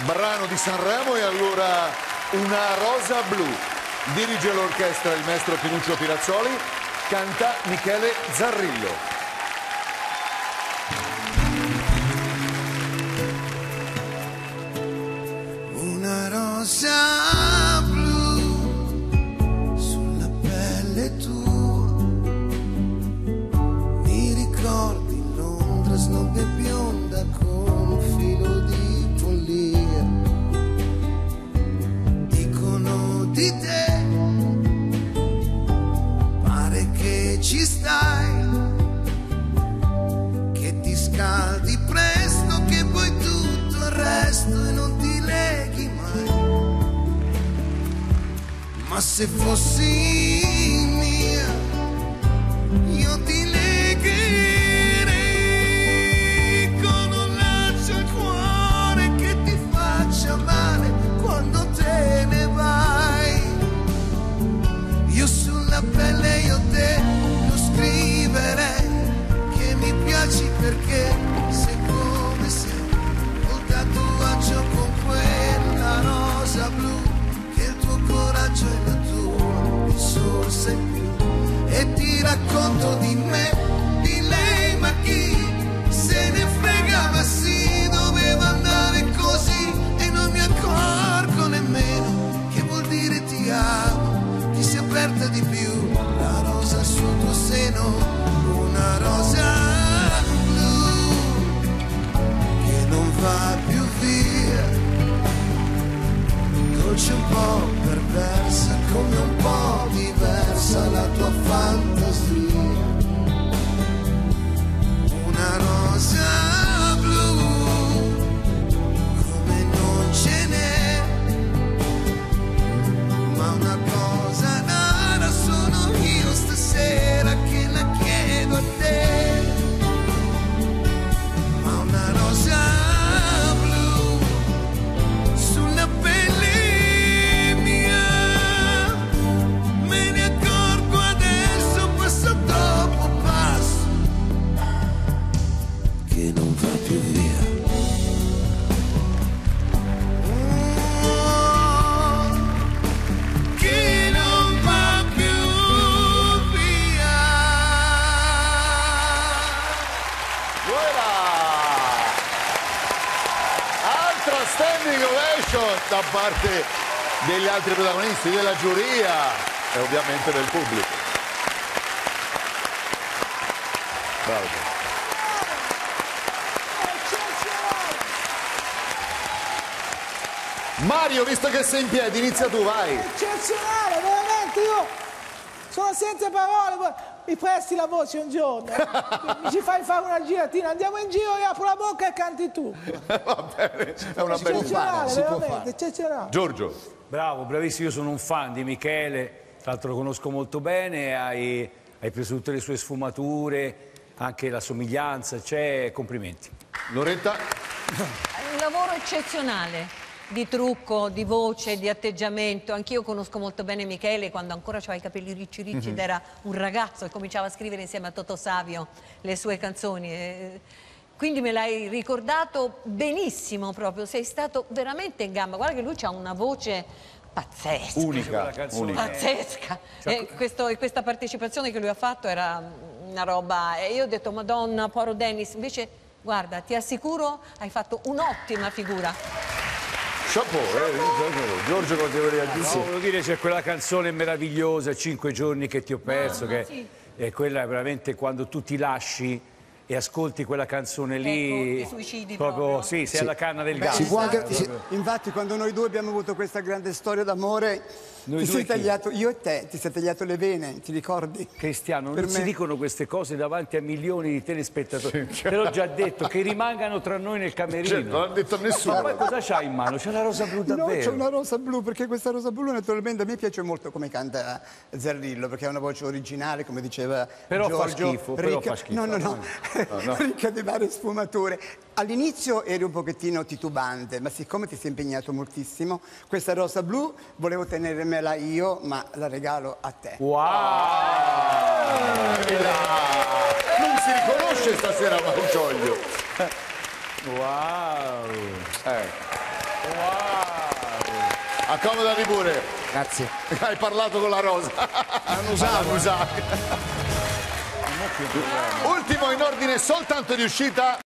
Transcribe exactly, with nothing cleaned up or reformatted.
brano di Sanremo, e allora Una rosa blu. Dirige l'orchestra il maestro Pinuccio Pirazzoli, canta Michele Zarrillo. Una rosa blu sulla pelle tua, mi ricordi Londra snobba e bionda con un filo di follia. Dicono di te, pare che ci stai, che ti scaldi presto, che poi tutto il resto e non ti leghi mai. Ma se fossi mia, io ti legherei con un laccio al cuore che ti faccia male quando te ne vai. Io sulla pelle io te lo scriverei, che mi piaci perché sei come sei, col tatuaggio con quella rosa blu, che il tuo coraggio è la tua risorsa in più. E ti racconto di me, di lei, ma chi se ne frega, ma sì, doveva andare così e non mi accorgo nemmeno che vuol dire ti amo, ti si è aperta di più la rosa sul tuo seno, una rosa blu che non va più via, dolce un po' perversa, come un po' diversa la tua fantasia. Una rosa blu come non ce n'è, ma una cosa nera sono io stasera che la chiedo a te. Ma una rosa blu sulla pelle mia, me ne accorgo adesso, passo dopo passo, che non va più via. Oh, che non va più via. Voilà! Altra standing ovation da parte degli altri protagonisti, della giuria e ovviamente del pubblico. Bravo. Mario, visto che sei in piedi, inizia tu, vai. Eccezionale, veramente, io sono senza parole. Poi mi presti la voce un giorno, mi ci fai fare una giratina, andiamo in giro, io apro la bocca e canti tu. Va bene, è una bella Eccezionale, si può veramente, fare. eccezionale. Giorgio. Bravo, bravissimo, io sono un fan di Michele, tra l'altro lo conosco molto bene, hai, hai preso tutte le sue sfumature, anche la somiglianza, c'è, complimenti. Loretta. Un lavoro eccezionale, di trucco, di voce, di atteggiamento. Anch'io conosco molto bene Michele quando ancora aveva i capelli ricci ricci ed era un ragazzo e cominciava a scrivere insieme a Totò Savio le sue canzoni. E quindi me l'hai ricordato benissimo proprio, sei stato veramente in gamba. Guarda che lui ha una voce pazzesca. Unica, unica. Pazzesca. E questo, e questa partecipazione che lui ha fatto era una roba. E io ho detto, Madonna, povero Dennis, invece guarda, ti assicuro, hai fatto un'ottima figura. Chapeau, eh? Giorgio, cosa devo reagire? No, volevo dire, c'è quella canzone meravigliosa, Cinque giorni che ti ho perso, che sì. è quella veramente quando tu ti lasci e ascolti quella canzone lì, Ecco, i suicidi proprio, proprio. sì, sei alla canna del Beh, gas. si può anche- Eh, si- proprio. infatti quando noi due abbiamo avuto questa grande storia d'amore, Noi ti due sei chi? tagliato, io e te, ti sei tagliato le vene, ti ricordi? Cristiano, Per non si me- dicono queste cose davanti a milioni di telespettatori. Te l'ho già detto, che rimangano tra noi nel camerino. Certo, non l'ha detto a nessuno. Ma poi cosa c'hai in mano? C'è la rosa blu No, davvero? c'è una rosa blu, perché questa rosa blu naturalmente a me piace molto come canta Zarrillo, perché ha una voce originale, come diceva Però fa Giorgio, schifo, però ricca, fa schifo. no, no, no, no. ricca di varie sfumature. All'inizio eri un pochettino titubante, ma siccome ti sei impegnato moltissimo, questa rosa blu volevo tenermela io, ma la regalo a te. Wow! Non si riconosce stasera Maucioglio. Wow! Eh. Accomodati pure. Grazie. Hai parlato con la Rosa. Annusavo. Ultimo in ordine soltanto di uscita.